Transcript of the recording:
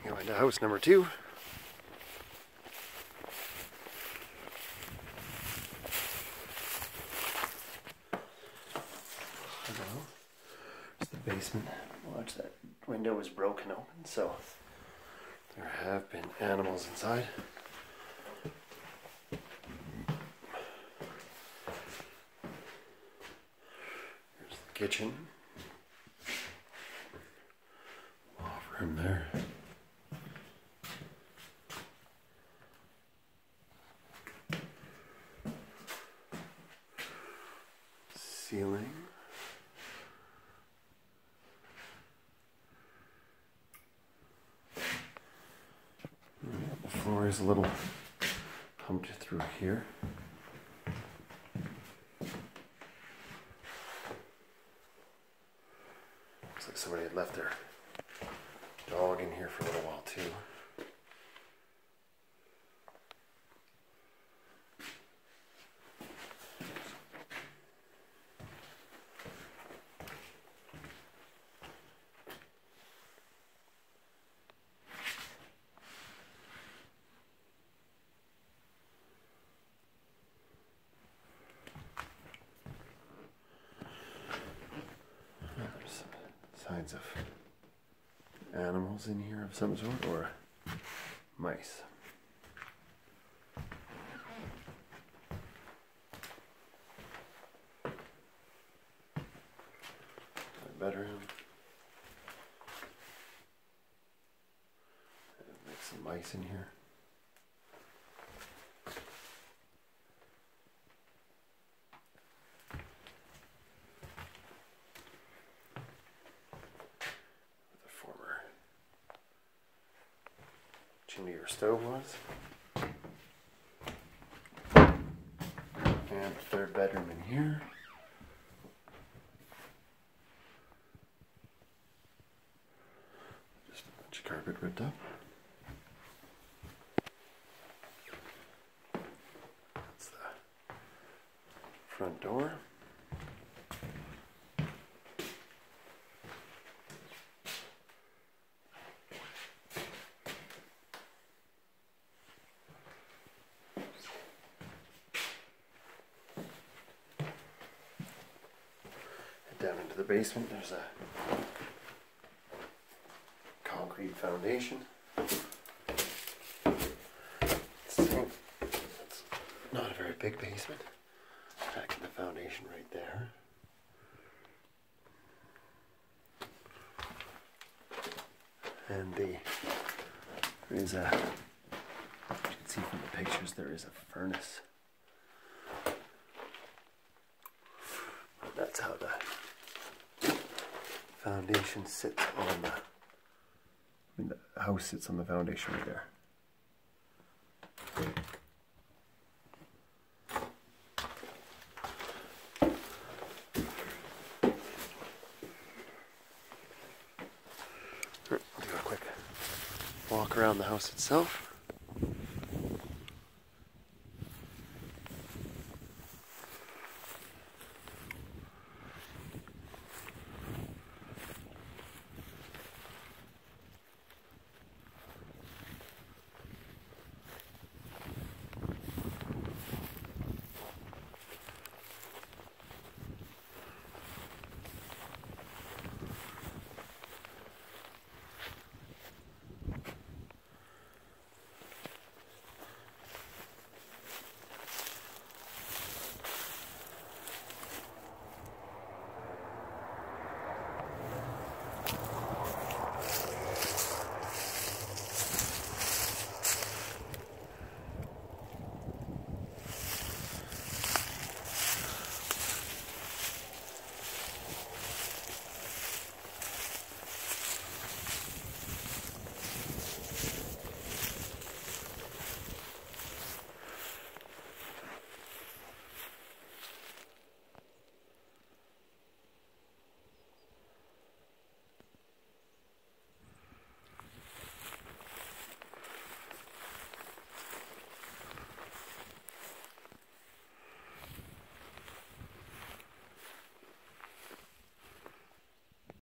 Going to house number 2. It's the basement. Watch, that window is broken open, so there have been animals inside. Here's the kitchen. Off room there. Ceiling. The floor is a little humped through here. Looks like somebody had left their dog in here for a little while too. There's signs of animals in here of some sort, or mice. My bedroom. Make some mice in here. Chimney or stove was. And the third bedroom in here. Just a bunch of carpet ripped up. That's the front door. Down into the basement, there's a concrete foundation. So it's not a very big basement. Back in the foundation right there. And there is a, you can see from the pictures, there is a furnace. That's how the foundation sits on the house sits on the foundation right there. I'll do a quick walk around the house itself.